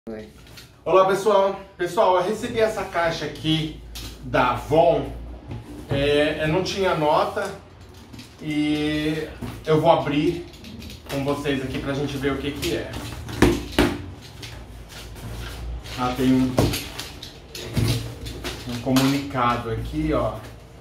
Olá pessoal, eu recebi essa caixa aqui da Avon, não tinha nota e eu vou abrir com vocês aqui pra gente ver o que que é. Tem um comunicado aqui, ó.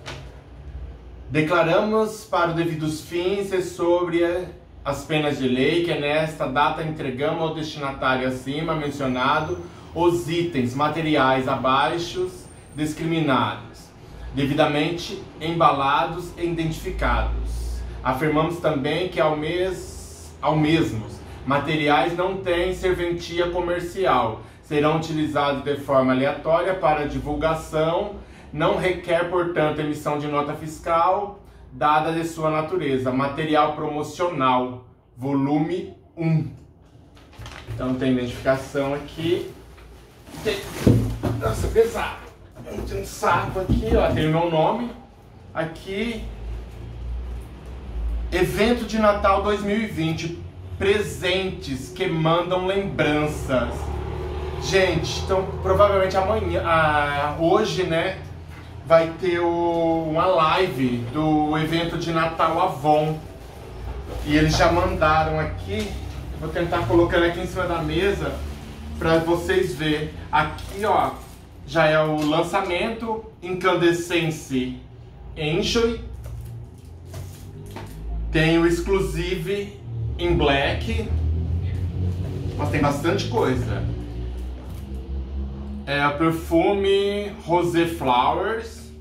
Declaramos para os devidos fins e sobre as penas de lei que nesta data entregamos ao destinatário acima mencionado os itens materiais abaixo discriminados, devidamente embalados e identificados. Afirmamos também que ao mesmos materiais não têm serventia comercial, serão utilizados de forma aleatória para divulgação, não requer, portanto, emissão de nota fiscal, dada de sua natureza. Material promocional, volume 1. Então tem identificação aqui. Nossa, pesado. Tem um saco aqui, ó. Tem o meu nome. Aqui. Evento de Natal 2020. Presentes que mandam lembranças. Gente, então provavelmente amanhã, hoje, né, vai ter uma live do evento de Natal Avon. E eles já mandaram aqui. Vou tentar colocar aqui em cima da mesa para vocês verem. Aqui, ó, já é o lançamento Incandescence Enjoy. Tem o Exclusive in Black. Mas tem bastante coisa. É o perfume Rosé Flowers,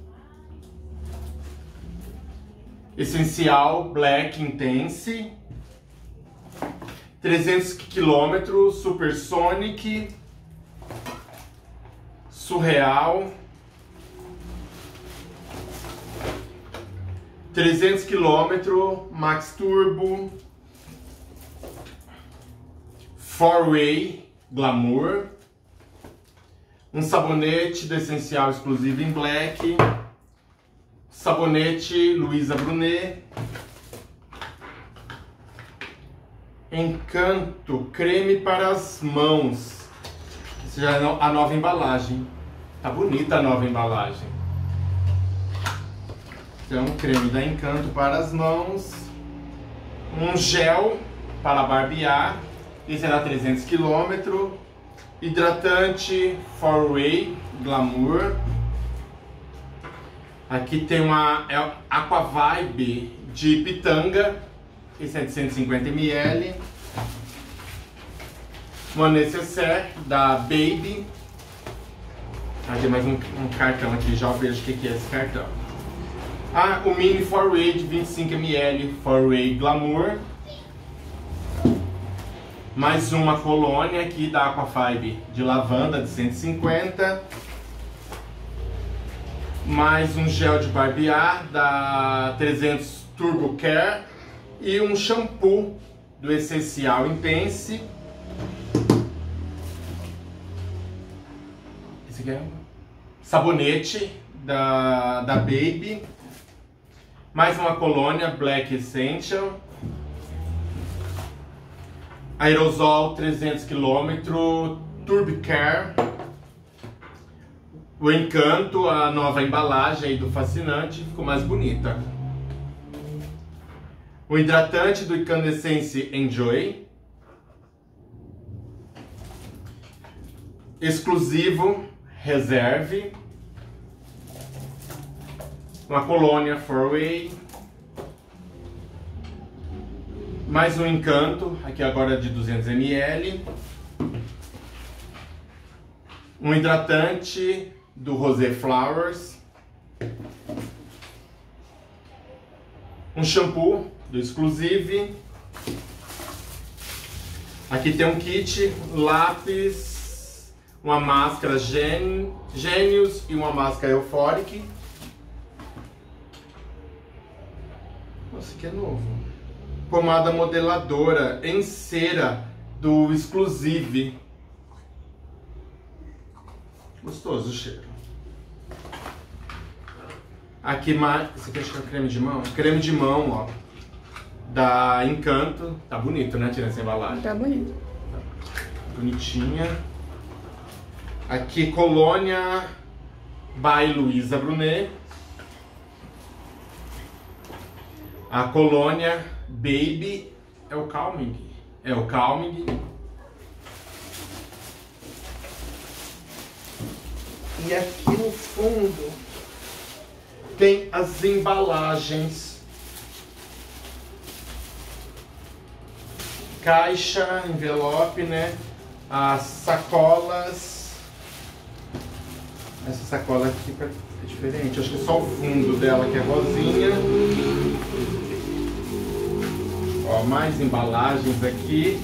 Essencial Black Intense, 300 km, Supersonic, Surreal, 300 km, Max Turbo, 4-Way Glamour, um sabonete do Essencial Exclusive in Black, sabonete Luisa Brunet, Encanto creme para as mãos. Essa já é a nova embalagem. Tá bonita a nova embalagem. Então, creme da Encanto para as mãos, um gel para barbear, esse era 300 km. Hidratante 4-Way Glamour. Aqui tem uma Aqua Vibe de Pitanga. Esse é de 150 ml. Uma necessaire da Baby. Tem mais um cartão aqui, já vejo o que é esse cartão. O Mini 4-Way de 25 ml 4-Way Glamour. Mais uma colônia aqui da Aquafibe de lavanda de 150. Mais um gel de barbear da 300 Turbo Care. E um shampoo do Essencial Intense. Esse aqui é um sabonete da Baby. Mais uma colônia Black Essential. Aerosol 300 km, Turbo Care, o Encanto, a nova embalagem aí do Fascinante, ficou mais bonita. O hidratante do Incandescence Enjoy, exclusivo Reserve, uma colônia 4-Way. Mais um Encanto, aqui agora de 200 ml. Um hidratante do Rosé Flowers. Um shampoo do Exclusive. Aqui tem um kit, lápis, uma máscara Gênios e uma máscara Euphoric. Nossa, que é novo. Pomada modeladora em cera do Exclusive. Gostoso o cheiro. Aqui mais. Esse aqui acho que é creme de mão. Creme de mão, ó. Da Encanto. Tá bonito, né? Tirando essa embalagem. Tá bonito. Bonitinha. Aqui, Colônia by Luísa Brunet. A colônia Baby é o Calming. É o Calming. E aqui no fundo tem as embalagens. Caixa, envelope, né? As sacolas. Essa sacola aqui é diferente. Acho que é só o fundo dela que é rosinha. Ó, mais embalagens aqui.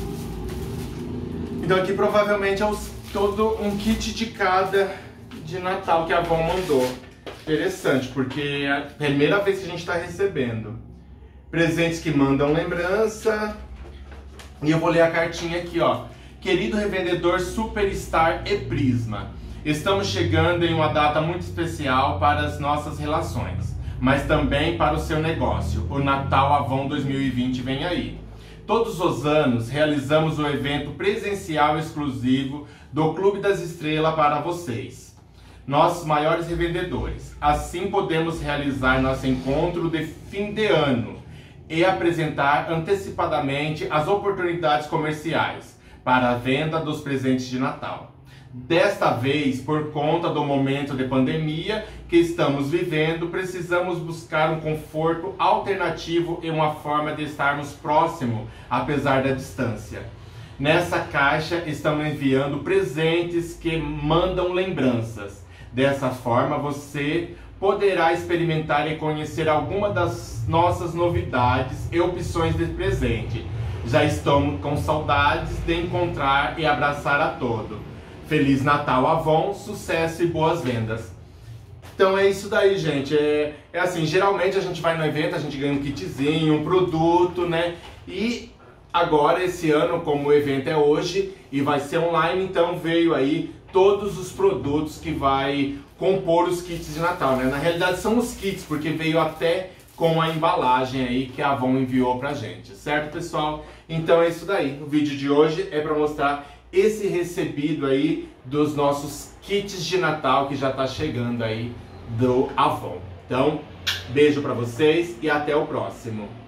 Então aqui provavelmente é todo um kit de cada de Natal que a Avon mandou. Interessante, porque é a primeira vez que a gente está recebendo. Presentes que mandam lembrança. E eu vou ler a cartinha aqui, ó. Querido revendedor Superstar e Prisma, estamos chegando em uma data muito especial para as nossas relações, mas também para o seu negócio. O Natal Avon 2020 vem aí. Todos os anos realizamos o evento presencial exclusivo do Clube das Estrelas para vocês, nossos maiores revendedores. Assim podemos realizar nosso encontro de fim de ano e apresentar antecipadamente as oportunidades comerciais para a venda dos presentes de Natal. Desta vez, por conta do momento de pandemia que estamos vivendo, precisamos buscar um conforto alternativo e uma forma de estarmos próximos, apesar da distância. Nessa caixa estamos enviando presentes que mandam lembranças. Dessa forma, você poderá experimentar e conhecer alguma das nossas novidades e opções de presente. Já estamos com saudades de encontrar e abraçar a todo. Feliz Natal, Avon, sucesso e boas vendas. Então é isso daí, gente. É assim, geralmente a gente vai no evento, a gente ganha um kitzinho, um produto, né? E agora, esse ano, como o evento é hoje e vai ser online, então veio aí todos os produtos que vai compor os kits de Natal, né? Na realidade são os kits, porque veio até com a embalagem aí que a Avon enviou pra gente, certo, pessoal? Então é isso daí. O vídeo de hoje é para mostrar esse recebido aí dos nossos kits de Natal que já tá chegando aí do Avon. Então, beijo pra vocês e até o próximo.